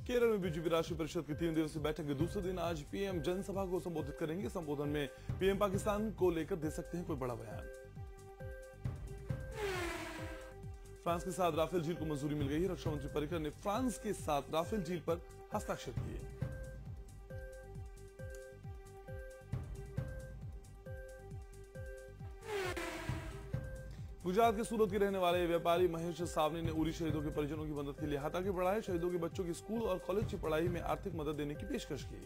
केरल में बीजेपी राष्ट्रीय परिषद की 3 दिवसीय बैठक के दूसरे दिन आज पीएम जनसभा को संबोधित करेंगे। संबोधन में पीएम पाकिस्तान को लेकर दे सकते हैं कोई बड़ा बयान। फ्रांस के साथ राफेल डील को मंजूरी मिल गई है। रक्षा मंत्री पर्रिकर ने फ्रांस के साथ राफेल डील पर हस्ताक्षर किए। गुजरात के सूरत के रहने वाले व्यापारी महेश सावनी ने उरी शहीदों के परिजनों की मदद के लिए हाथ आगे बढ़ाया। शहीदों के बच्चों की स्कूल और कॉलेज की पढ़ाई में आर्थिक मदद देने की पेशकश की।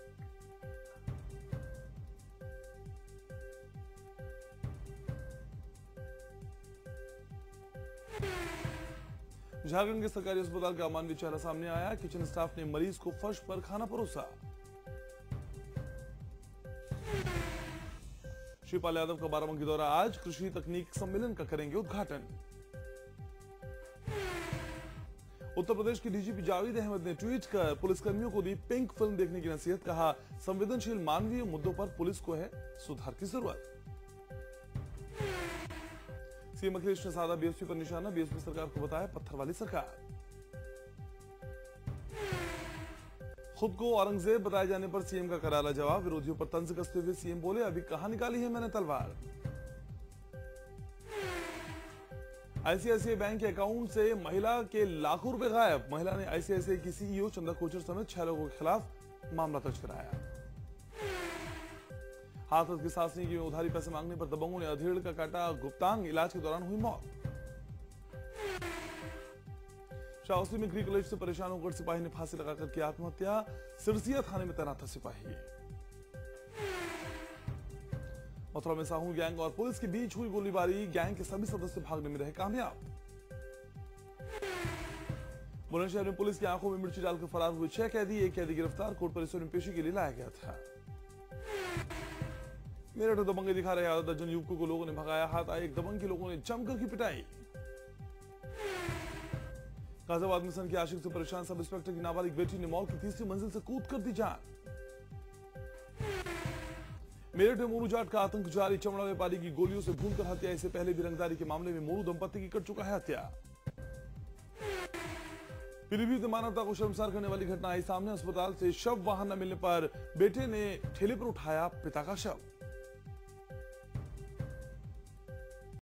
झारखंड के सरकारी अस्पताल का अमानवीय चेहरा सामने आया। किचन स्टाफ ने मरीज को फर्श पर खाना परोसा। शिवपाल यादव का बाराबंकी दौरा आज। कृषि तकनीक सम्मेलन का करेंगे उद्घाटन। उत्तर प्रदेश के डीजीपी जावेद अहमद ने ट्वीट कर पुलिसकर्मियों को दी पिंक फिल्म देखने की नसीहत। कहा, संवेदनशील मानवीय मुद्दों पर पुलिस को है सुधार की जरूरत। सीएम अखिलेश ने साधा बीएसपी पर निशाना। बीएसपी सरकार को बताया पत्थर वाली सरकार। खुद को औरंगजेब बताए जाने पर सीएम का करारा जवाब। विरोधियों पर तंज कसते हुए सीएम बोले, अभी कहां निकाली है मैंने तलवार। आईसीआईसीआई बैंक के अकाउंट से महिला के लाखों रुपए गायब। महिला ने आईसीआईसीआई की सीईओ चंदा कोचर समेत 6 लोगों के खिलाफ मामला दर्ज कराया। हाथरस की सासनी की उधारी पैसे मांगने पर दबंगों ने अधेड़ का काटा गुप्तांग। इलाज के दौरान हुई मौत। शाहौसी में ग्री कॉलेज से परेशान होकर सिपाही ने फांसी लगाकर की आत्महत्या। सिरसिया थाने में तैनात था सिपाही। मथुरा में साहू गैंग और पुलिस के बीच हुई गोलीबारी। गैंग के सभी सदस्य भागने में रहे कामयाब। बुलंदशहर में पुलिस की आंखों में मिर्ची डालकर फरार हुए 6 कैदी। एक कैदी गिरफ्तार। कोर्ट परिसर में पेशी के लिए लाया गया था। मेरठ में दबंगे दिखा रहे आधा दर्जन युवकों को लोगों ने भगाया। हाथ आए एक दबंग के लोगों ने जमकर की पिटाई। गाजियाबाद में सन के आशिक से परेशान सब इंस्पेक्टर की नाबालिग बेटी ने मॉल की 3री मंजिल से कूद कर दी जान। मेरठ में मोरू जाट का आतंक जारी। चमड़ा व्यापारी की गोलियों से भूनकर हत्या। इससे पहले भी रंगदारी के मामले में मोरू दंपति की कर चुका है हत्या। पीलीभीत में मानवता को शर्मसार करने वाली घटना आई सामने। अस्पताल से शव वाहन न मिलने पर बेटे ने ठेले पर उठाया पिता का शव।